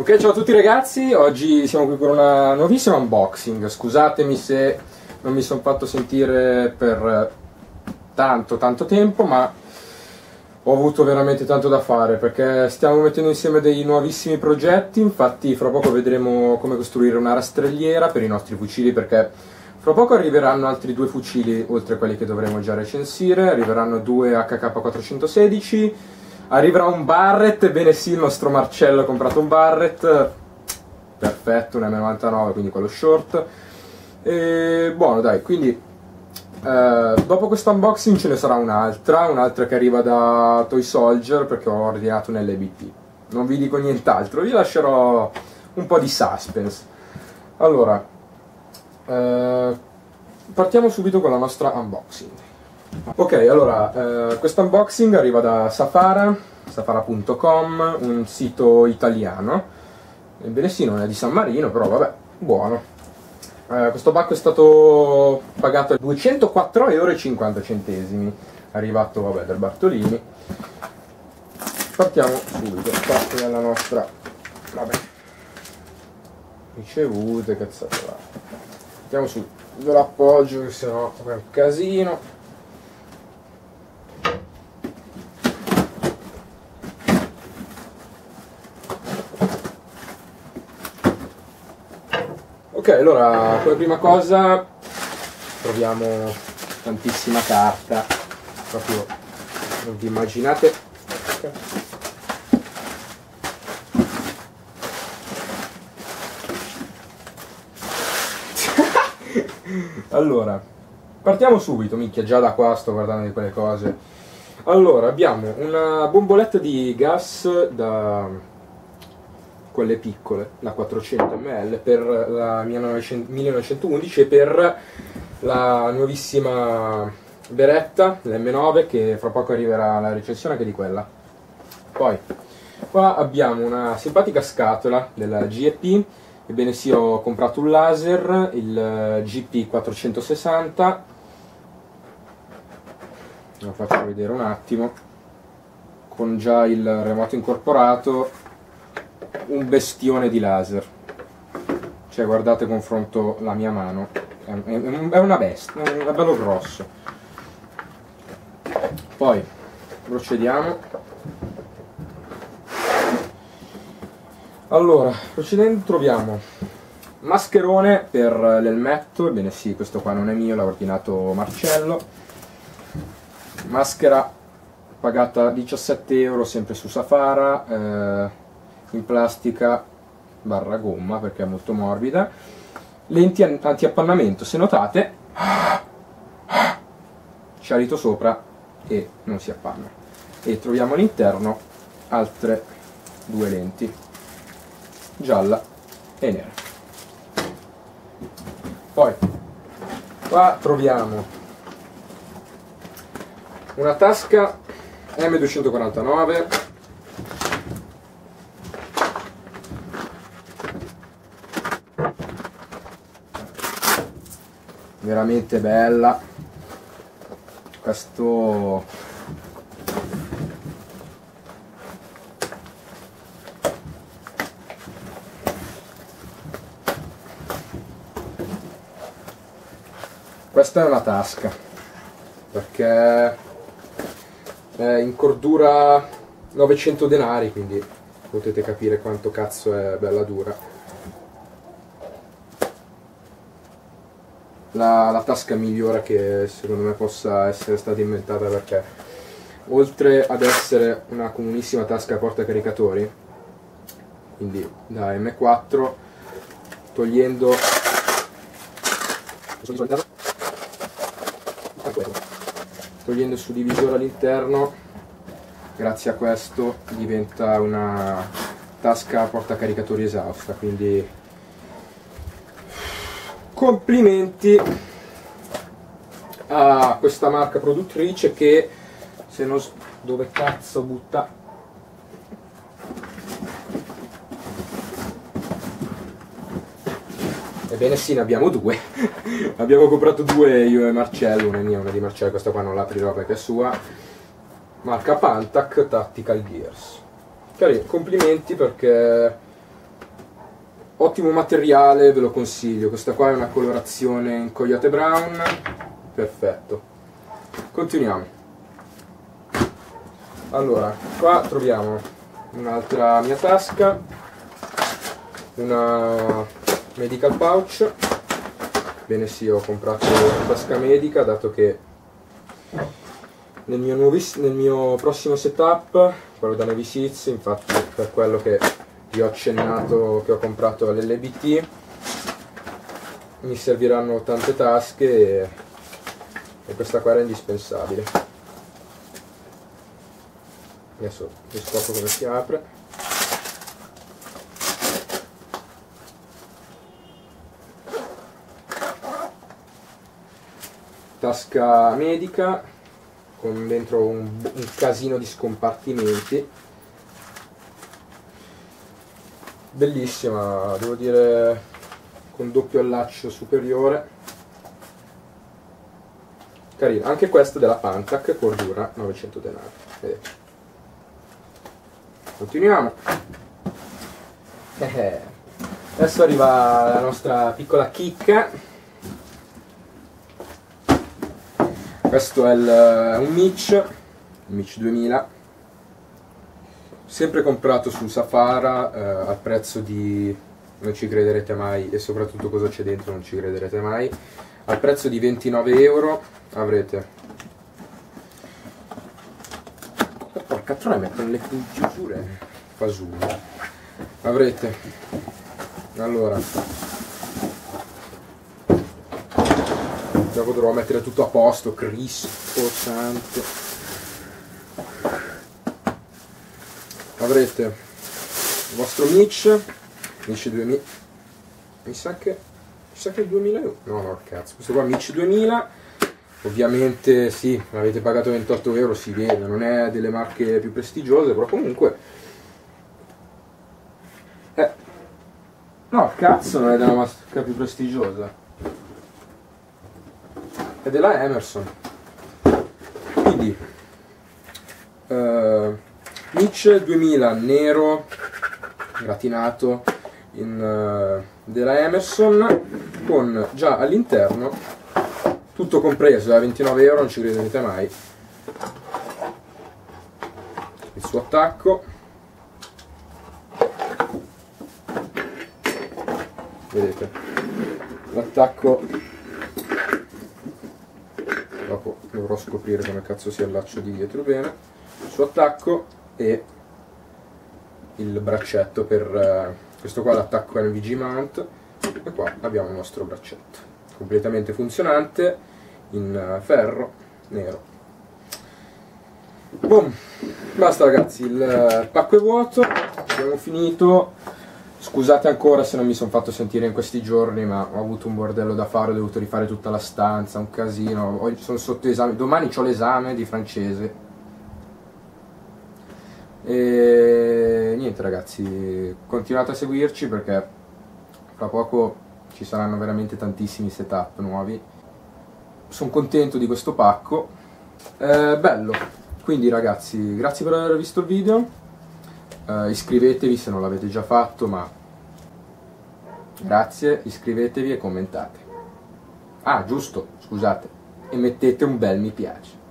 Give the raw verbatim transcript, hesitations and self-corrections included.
Ok, ciao a tutti ragazzi, oggi siamo qui con una nuovissima unboxing. Scusatemi se non mi sono fatto sentire per tanto tanto tempo, ma ho avuto veramente tanto da fare perché stiamo mettendo insieme dei nuovissimi progetti. Infatti fra poco vedremo come costruire una rastrelliera per i nostri fucili, perché fra poco arriveranno altri due fucili oltre a quelli che dovremo già recensire. Arriveranno due H K quattrocentosedici, arriverà un Barrett. Ebbene sì, il nostro Marcello ha comprato un Barrett, perfetto, un M novantanove, quindi quello short. E buono, dai, quindi eh, dopo questo unboxing ce ne sarà un'altra, un'altra che arriva da Toy Soldier, perché ho ordinato un L B P. Non vi dico nient'altro, vi lascerò un po' di suspense. Allora, eh, partiamo subito con la nostra unboxing. Ok, allora, eh, questo unboxing arriva da Safara, safara punto com, un sito italiano. Ebbene sì, non è di San Marino, però vabbè, buono. Eh, questo pacco è stato pagato a duecentoquattro euro e cinquanta centesimi, arrivato, vabbè, dal Bartolini. Partiamo subito, qua nella nostra, vabbè, ricevute, cazzate là. Mettiamo su, ve l'appoggio, che sennò è un casino. Ok, allora, come prima cosa troviamo tantissima carta, proprio non vi immaginate. Allora, partiamo subito, minchia, già da qua sto guardando di quelle cose. Allora, abbiamo una bomboletta di gas da quelle piccole, la quattrocento millilitri per la millenovecentoundici e per la nuovissima beretta, l'M nove, che fra poco arriverà la recensione anche di quella. Poi qua abbiamo una simpatica scatola della G E P. Ebbene sì, ho comprato un laser, il G P quattrocentosessanta, lo faccio vedere un attimo, con già il remoto incorporato. Un bestione di laser, cioè guardate, confronto la mia mano, è, è, è una bestia, è bello grosso. Poi procediamo. Allora, procedendo troviamo mascherone per l'elmetto. Ebbene sì, questo qua non è mio, l'ha ordinato Marcello. Maschera pagata diciassette euro, sempre su Safara, eh, in plastica barra gomma perché è molto morbida. Lenti anti-appannamento, se notate c'è alito sopra e non si appanna. E troviamo all'interno altre due lenti, gialla e nera. Poi qua troviamo una tasca M duecentoquarantanove, veramente bella. Questo questa è una tasca perché è in cordura novecento denari, quindi potete capire quanto cazzo è bella dura. La, la tasca migliore che secondo me possa essere stata inventata, perché oltre ad essere una comunissima tasca portacaricatori, quindi da M quattro, togliendo togliendo il suddivisore all'interno, grazie a questo diventa una tasca portacaricatori esausta, quindi complimenti a questa marca produttrice che, se non... dove cazzo butta? Ebbene sì, ne abbiamo due. Abbiamo comprato due io e Marcello, una è mia, una di Marcello, questa qua non l'aprirò perché è sua. Marca Pantac Tactical Gears. Carino, complimenti perché ottimo materiale, ve lo consiglio. Questa qua è una colorazione in Coyote Brown, perfetto. Continuiamo. Allora, qua troviamo un'altra mia tasca, una medical pouch. Bene, sì, ho comprato una tasca medica, dato che nel mio, nuovis, nel mio prossimo setup, quello da Navy Seats, infatti per quello che vi ho accennato che ho comprato l'L B T, mi serviranno tante tasche e, e questa qua era indispensabile. Adesso vi scopro come si apre. Tasca medica con dentro un, un casino di scompartimenti. Bellissima, devo dire, con doppio allaccio superiore. Carina, anche questa della Pantac, cordura novecento denari. Vedete. Continuiamo. Eh, adesso arriva la nostra piccola chicca. Questo è il, un Mitch, un Mitch duemila, sempre comprato su Safara eh, al prezzo di, non ci crederete mai, e soprattutto cosa c'è dentro non ci crederete mai, al prezzo di ventinove euro avrete, porca troia, mettono le chiusure fasulli, avrete, allora, dopo dovrò mettere tutto a posto, Cristo santo. Avrete il vostro Mitch, Mitch duemila, mi sa che, mi sa che è duemila euro, no no cazzo, questo qua è Mitch duemila, ovviamente sì, l'avete pagato ventotto euro, si vede, non è delle marche più prestigiose, però comunque, eh, no cazzo non è della marca più prestigiosa. È della Emerson, quindi uh, Mitch duemila nero gratinato in, uh, della Emerson, con già all'interno tutto compreso da ventinove euro, non ci crederete mai, il suo attacco, vedete l'attacco. Dopo dovrò scoprire come cazzo si allaccia di dietro bene, il suo attacco e il braccetto per uh, questo qua, l'attacco N V G mount, e qua abbiamo il nostro braccetto completamente funzionante in uh, ferro nero. Boom, basta ragazzi, il uh, pacco è vuoto, abbiamo finito. Scusate ancora se non mi sono fatto sentire in questi giorni, ma ho avuto un bordello da fare, ho dovuto rifare tutta la stanza, un casino, oggi sono sotto esame, domani ho l'esame di francese. E niente ragazzi, continuate a seguirci perché fra poco ci saranno veramente tantissimi setup nuovi. Sono contento di questo pacco, è bello. Quindi ragazzi, grazie per aver visto il video. Uh, iscrivetevi se non l'avete già fatto, ma grazie, iscrivetevi e commentate. Ah, giusto, scusate, e mettete un bel mi piace.